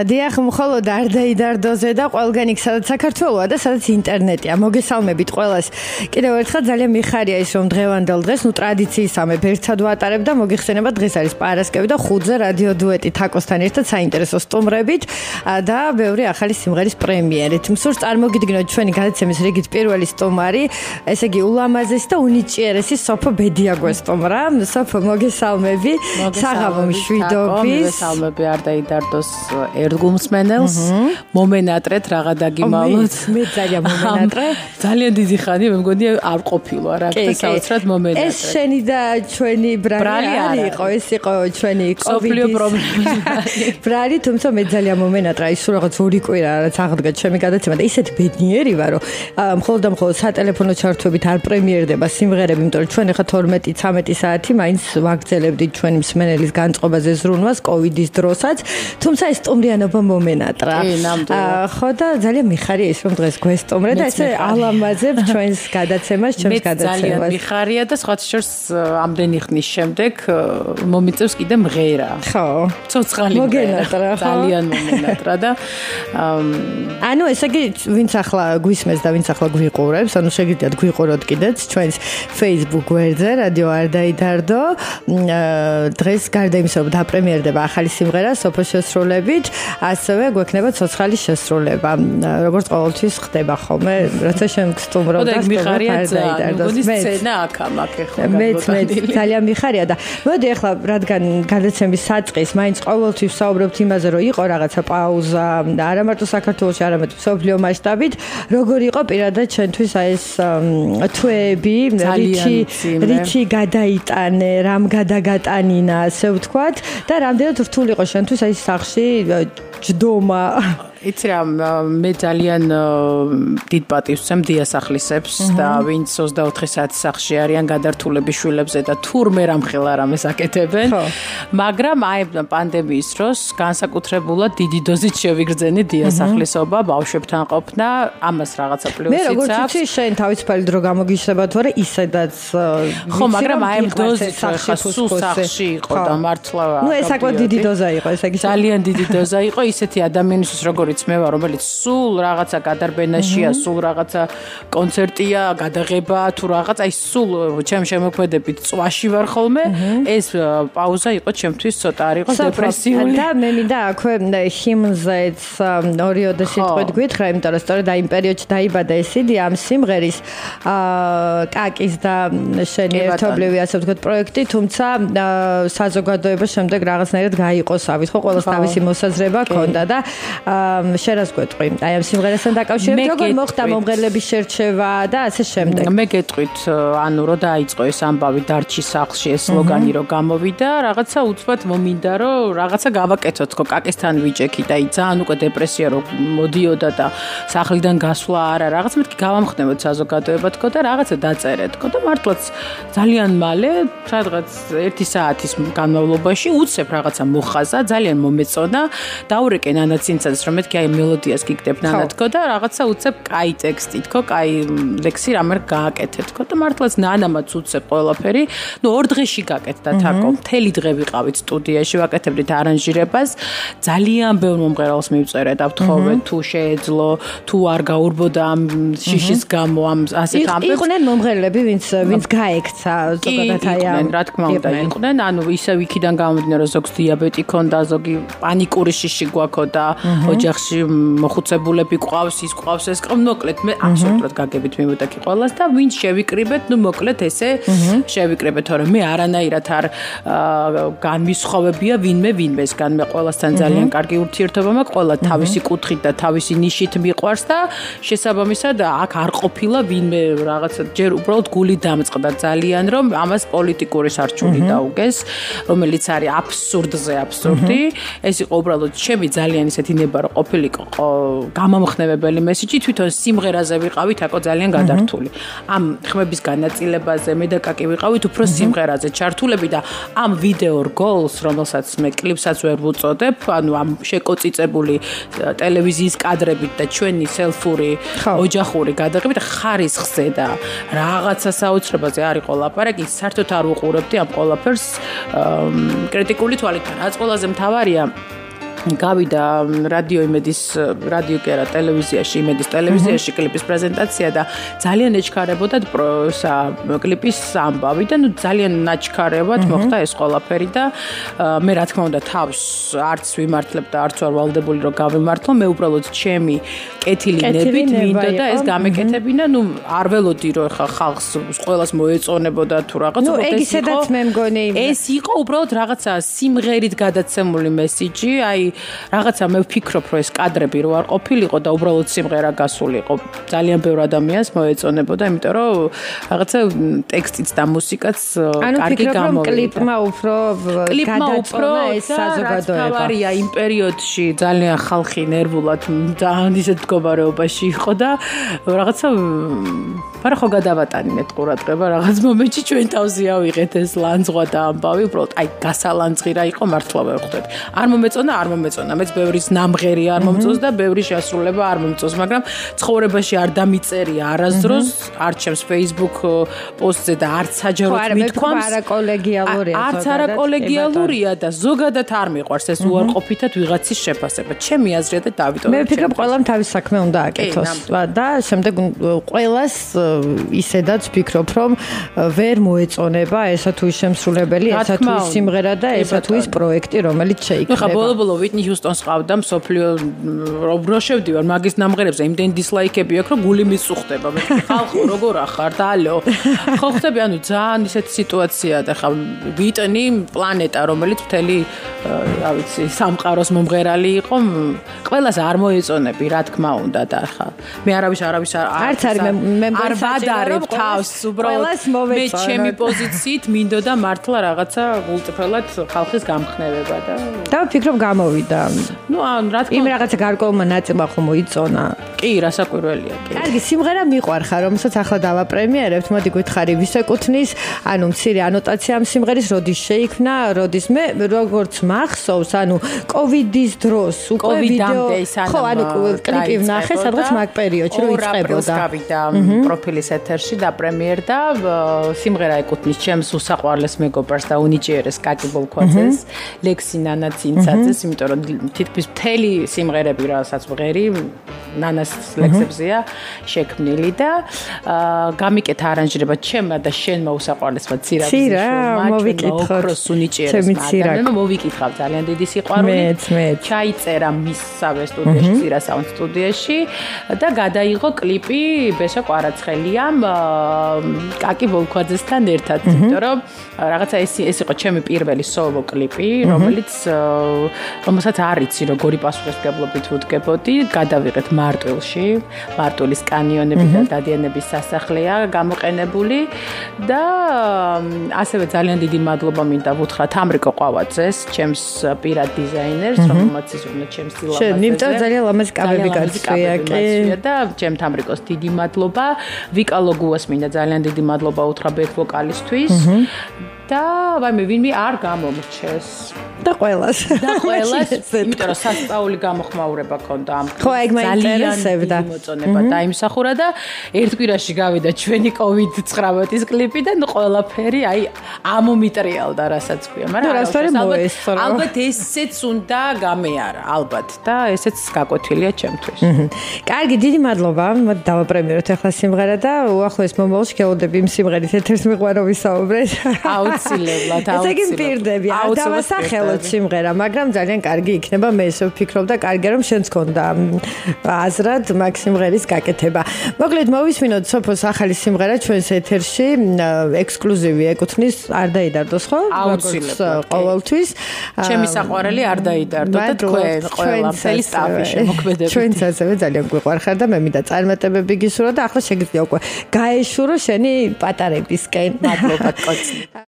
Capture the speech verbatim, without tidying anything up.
დიახ, მხოლოდ არ დაიდარდოზე და ყველგან იქ სადაც საქართველოა და სადაც ინტერნეტია. მოგესალმებით ყველას. კიდევ ერთხელ ძალიან მიხარია ის რომ დღევანდელ დღეს ნუ ტრადიციისამე ერთად ვატარებ და მოგიხსენება დღეს არის პარასკევი და ხუთზე რადიო დუეტი თაკოსთან ერთად საინტერესო სტუმრებით და ბევრი ახალი სიმღერის პრემიერით. მსურს წარმოგიდგინოთ ჩვენი გადაცემის რიგით პირველი სტუმარი, ესე იგი ულამაზესი და უნიჭიერესი სოფო ბედიაგვე სტუმრა. სოფო მოგესალმები. საღამო მშვიდობის. მოგესალმები არ დაიდარდოს ერთგულმსმენელს. მომენატრეთ რაღა დაგიმალოთ. მე ძალიან მომენატრე. ძალიან დიდი ხანი მე მგონი არ ყოფილო რა და საოცრად მომენატრე. ეს შენი და ჩვენი ბრალი არ იყო, ეს იყო ჩვენი კოვიდის პრობლემა. ბრალი, თუმცა მე ძალიან მომენატრა, ის რაღაც ორი კვირა რაც აღდგა ჩემი გადაცემა და ისეთი ბედნიერი ვარო. მხოლოდ და მხოლოდ სატელეფონო ჩართვებით არ პრემიერდება სიმღერები, იმიტომ რომ ჩვენ ახლა თორმეტი ცამეტი საათი მაინც ვაგრძელებდით ჩვენი მსმენელის განწყობაზე ზრუნვას კოვიდის დროსაც. თუმცა ეს სტუმრიანობა მომენატრა. ხო და ძალიან მიხარია ის რომ დღეს გვესტუმრე და ესე ალამაზებ ჩვენს გადაცემას, ჩვენს გადაცემას. ძალიან მიხარია და სხვა შორს ამდენი ხნის შემდეგ მომიწევს კიდე მღერა. ხო. ცოცხალი მოგენატრა. ძალიან მომენატრა და ანუ ესე იგი ვინც ახლა გვისმენს და ვინც ახლა გვიყურებს, ანუ შეგიძლიათ გვიყუროთ კიდეც ჩვენს Facebook გვერდზე რადიო არ დაიდარდო. დღეს გარდა იმისა რომ დაპრემიერდება ახალი სიმღერა სოფოს შესრულებით, ასევე გვექნება ცოცხალი შესრულება. როგორც ყოველთვის ხდება ხოლმე, რაცა შემგსტუმრობ და მიხარია ძალიან. მე სცენა აქ ამაკ ახლა. მეც მეც ძალიან მიხარია და მოდი ახლა რადგან გადაცემის საწყის მაინც ყოველთვის ვსაუბრობთ იმაზე რომ იყო რაღაცა პაუზა და არა მარტო საქართველოში, არამედ მსოფლიო მასშტაბით, როგორი იყო პირადად ჩვენთვის აი ეს თვეები, რითი რითი გადაიტანე, რამ გადაგატანინა, ასე ვთქვათ და რამდენად რთული იყო შენთვის აი სახში ჯდომა. იცი რა, მე ძალიან დიდ პატივს ვცემ დიასახლისებს და ვინც ოცდაოთხი საათი სახლში არიან გადართულები შვილებზე და თურმე რამხელა რამეს აკეთებენ. მაგრამ აი პანდემიის დროს განსაკუთრებულად დიდი დოზით შევიგრძენი დიასახლისობა, ბავშვებთან ყოფნა, ამას რაღაცა პლუსიც აქვს. მე როგორც იცი, შენ თავისუფალი დრო გამოგიშება თუ არა, ისედაც ხო, მაგრამ აი ამ დოზით ხა სულ სახლში იყო და მართლა ნუ ეს საკმაოდ დიდი დოზა იყო, ესე იგი ძალიან დიდი დოზა იყო ისეთი ადამიანისთვის როგორ მე ვარ, რომელიც სულ რაღაცა გადარბენაშია, სულ რაღაცა კონცერტია, გადაღება თუ რაღაც, აი სულ ჩემ შემოქმედებით წვაში ვარ ხოლმე. ეს პაუზა იყო ჩემთვის ცოტა არ იყო დეპრესიული. და მე მინდა აქვე ჰიმნზეც ორიოდე სიტყვით გვითხრა, იმიტომ რომ სწორედ აი იმ პერიოდში დაიბადა ეს იდეა ამ სიმღერის კაკის და შენი ერთობლივი ასე ვთქვათ პროექტი, თუმცა საზოგადოება შემდეგ რაღაცნაირად გაიყოსავით, ხო, ყველას თავისი მოსაზრება ჰქონდა და შენ რას გვეტყვი? აი ამ სიმღერასთან დაკავშირებით როგორ მოხდა მომღერლების შერჩევა და ასე შემდეგ. მე გეტყვით, ანუ რომ დაიწყო ეს ამბავი დარჩი სახლში ეს სლოგანი რომ გამოვიდა, რაღაცა უცბად მომინდა რომ რაღაცა გავაკეთოთ, თქო, კაკისთან ვიჭექი და ძალიან უკვე დეპრესია რომ მოდიოდა და სახლიდან გასვლა არა, რაღაც მეთქი გავამხნევოთ საზოგადოება, თქო და რაღაცა დაწერეთ, თქო და მართლაც ძალიან მალე, სადღაც ერთი საათის განმავლობაში უცებ რაღაცა მოხაზა, ძალიან მომეწონა, დაურეკე ნანაცინცას რომ მეთქი აი მელოდიას გიგდებ ნანათქო და რაღაცა უცებ კაი ტექსტი თქო, კაი ლექსი რამე გააკეთე თქო და მართლაც ნანამაც უცებ ყველაფერი. ნუ ორ დღეში გაკეთდა თაკო. მთელი დღე ვიყავით სტუდიაში, ვაკეთებდით არანჟირებას. ძალიან ბევრ მომღერალს მივწერეთ, ავთხოვეთ თუ შეეძლო, თუ არ გაურბოდა ამ შიშის გამო ამ ასეთ ამბებს. იყვნენ მომღერლები, ვინც ვინც გაექცა ზოგადად აი ამ. რა თქმა უნდა, იყვნენ, ანუ ისევ იქიდან გამომდინარე რომ ზოგს დიაბეტი ქონდა, ზოგი პანიკური შიში გვაქონდა, ოჯახში მოხუცებულები ყავს, ის ყავს, ეს ყავს, მოკლედ მე აბსოლუტურად გაგებით მივუტაკი ყველას და ვინ შევიკრიბეთ, ნუ მოკლედ ესე შევიკრიბეთ, თორემ მე არანაირად არ განმისხოვებია ვინმე ვინმესგან, მე ყველასთან ძალიან კარგი ურთიერთობა მაქვს, ყველა თავისი კუთხით და თავისი ნიშით მიყვარს და შესაბამისად აქ არ ყოფილა ვინმე რაღაცა ჯერ უბრალოდ გული დამწყდა ძალიან რომ ამას პოლიტიკური სარჩული დაუგეს, რომელიც არის აბსურდზე აბსურდი. ეს იყო უბრალოდ ჩემი ძალიან ისეთი ნება რომ ყოფილიყო გამამხნევებელი მესიჯი, თვითონ სიმღერაზე ვიყავით აკო ძალიან გადართული. ამ ხმების განაწილებაზე მე და კაკი ვიყავით უფრო სიმღერაზე ჩართულები და ამ ვიდეო რგოლს, რომელსაც მე კლიპსაც ვერ ვუწოდებ, ანუ ამ შეკოწიწებული ტელევიზიის კადრებით და ჩვენი სელფური ოჯახური გადაღებით ხარისხზე და რაღაცა საოცრებაზე არ იყო ლაპარაკი, საერთოდ არ ვუყურებდი ამ ყველაფერს კრიტიკული თვალით. რაც ყველაზე მთავარია გავიდა რადიო იმედის რადიო კი არა ტელევიზიაში იმედის ტელევიზიაში კლიპის პრეზენტაცია და ძალიან ეჩქარებოდა პროსა კლიპის ამბავი და ნუ ძალიან ნაჩქარებად მოხდა ეს ყველაფერი და მე რა თქმა უნდა თავს არც ვიმართლებ და არც ვარ ვალდებული რომ გავიმართლო მე უბრალოდ ჩემი კეთილი ნებით მინდა და ეს გამეკეთებინა ნუ არ ველოდი რომ ხა ხალხს ყველას მოეწონებოდა თუ რაღაც უბრალოდ ეს იყო ეს ისედაც მე მგონი ეს იყო უბრალოდ რაღაცა სიმღერით გადაცემული მესიჯი აი რაღაცა მე ვფიქრობ რომ ეს კადრები რო არ ყოფილიყო და უბრალოდ სიმღერა გასულიყო ძალიან ბევრ ადამიანს მოეწონებოდა იმიტომ რომ რაღაცა ტექსტიც და მუსიკაც კარგი გამოვიდა. ანუ კლიპმა უფრო გადაწყვეტა ეს საზოგადოება. თავარია იმ პერიოდში ძალიან ხალხი ნერვულად ძალიან ისეთ მდგომარეობაში იყო და რაღაცა არა ხო გადავატანინეთ ყურადღება რაღაც მომენტში ჩვენ თავზე ავიღეთ ეს ლანძღვა და ამბავი უბრალოდ აი გასალანძღირა იყო მართლა ვერ ხვდები. არ მომეწონა არ მომეწონა მეც ბევრის ნამღერი არ მომწონს და ბევრი შესრულება არ მომწონს მაგრამ ცხოვრებაში არ დამიწერია არასდროს არ ჩემს Facebook პოსტზე და არც საჯაროდ მithქვამს არა კოლეგიალურია არც არა კოლეგიალურია და ზოგადად არ მიყვარს ეს უარყოფითად ვიღაცის შეფასება ჩემი აზრია და დავიტოვე მე ვფიქრობ ყველამ თავის საქმე უნდა აკეთოს და შემდეგ ყველას ისედაც ვფიქრობ რომ ვერ მოეწონება ესა თუ ის შემსრულებელი ესა თუ ის სიმღერა და ესა თუ ის პროექტი რომელიც შეიქმნება ხა ბოლო-ბოლო ვიტნი ჰიუსტონს ყავდა მსოფლიო რო შევდივარ მაგის ნამღერებზე იმდენ დისლაიქები აქვს რომ გული მისუხდება მე ხალხო როგორ ახარ და ალო ხო ხდები ანუ ძალიან ისეთი სიტუაცია და ხა ვიტნი პლანეტა რომელიც მთელი რა ვიცი სამყაროს მომღერალი იყო ყველას არ მოეწონები რა თქმა უნდა და ხა მე არავის არავის არც არ მე არ ვადარებ თავს უბრალოდ მე ჩემი პოზიციით მინდოდა მართლა რაღაცა გულწრფელად ხალხის გამხნევება და და ვფიქრობ გამოვიდა ნუ ან რა თქმა იმ რაღაცა გარკვეულმა ნაწილმა ხომ მოიწონა კი რასაკვირველია კი კარგი სიმღერა მიყვარხარ რომელსაც ახლა დავაპრემიერებთ მოდი გითხარი ვის ეკუთვნის ანუ მცირე ანოტაცია ამ სიმღერის როდის შეიქმნა როდის მე როგორც მახსოვს ანუ კოვიდის დროს უკვე ვიდეო ხო ანუ კლიპი ვნახე სადღაც მაგ პერიოდში რომ იწყებოდა გავიდა პროფილის ეთერში და პრემიერდა სიმღერა ეკუთვნის ჩემს უსაყვარლეს მეგობარს და უნიჭიერეს კაკი ბოლქვაძეს ლექსი ნანაცინცაძეს იმიტომ რომ თითქმის მთელი სიმღერები რასაც ვღერი ნანას ლექსებზეა შექმნილი და გამიკეთა არანჟირება ჩემმა და შენმა უსაყვარლესმა ცირაბზეშვილმა მოვიკითხოთ ოქროს უნიჭიერესმა ადამიანმა მოვიკითხავ ძალიან დიდი სიყვარული ჩაიწერა მისსავე სტუდიაში ცირასაუნდ სტუდიაში და გადაიღო კლიპი ბესო კვარაცხელიამ კაკი ბოლქვაძესთან ერთად იმიტომ რომ რაღაცა ეს ეს იყო ჩემი პირველი სოლო კლიპი რომელიც რომელსაც არ იცი როგორი პასუხისმგებლობით ვუდგებოდი გადავიღეთ მარტვილში მარტვილის კანიონები და დადიანების სასახლეა გამოყენებული და ასევე ძალიან დიდი მადლობა მინდა ვუთხრა თამრიკო ყვავაძეს ჩემს პირად დიზაინერს რომელმაც იზრუნო ჩემს სილამაზე შენ ნიმტა ძალიან ლამაზი კაბები გაცვია კი და ჩემ თამრიკოს დიდი მადლობა ვიკა ლოგუას მინდა ძალიან დიდი მადლობა უთხრა ბექ ვოკალისტვის და ვაიმე ვინმე არ გამომრჩეს და ყველას და ყველას იმიტომ რომ სასწაული გამოხმაურება ქონდა ამ ხო ეგ მაინტერესებდა მოწონება დაიმსახურა და ერთ კვირაში გავიდა ჩვენი კოვიდ ცხრამეტის კლიპი და ნუ ყველაფერი აი ამომიტრიალდა რასაც ქვია მაგრამ ალბათ ესეც უნდა გამეარა ალბათ და ესეც გაკვეთილია ჩემთვის კარგი დიდი მადლობა მოდი დავაპრემიეროთ ახლა სიმღერა და უახლოეს მომავალში გელოდები იმ სიმღერით ეთერს მიყვარო ვისაუბრეთ აუცილებლად აუცილებლად. ესე იგი მპირდები, არ დავასახელოთ სიმღერა, მაგრამ ძალიან კარგი იქნება. მე ესე ვფიქრობ და კარგია რომ შენც გქონდა აზრად მაგ სიმღერის გაკეთება. მოკლედ მოვისმინოთ სოფოს ახალი სიმღერა ჩვენს ეთერში, ექსკლუზივი ეკუთვნის არ დაიდარდოს ხო? აუცილებლად. ყოველთვის. ჩემი საყვარელი არ დაიდარდო და თქვენ ყველა მთელი სტაფი შემოქმედებით. ჩვენც ასევე ძალიან გვიყვარხარ და მე მინდა წარმატებები გისურვო და ახლა შეგიძლია უკვე გაეშურო შენი პატარებისკენ. მადლობა კოცი.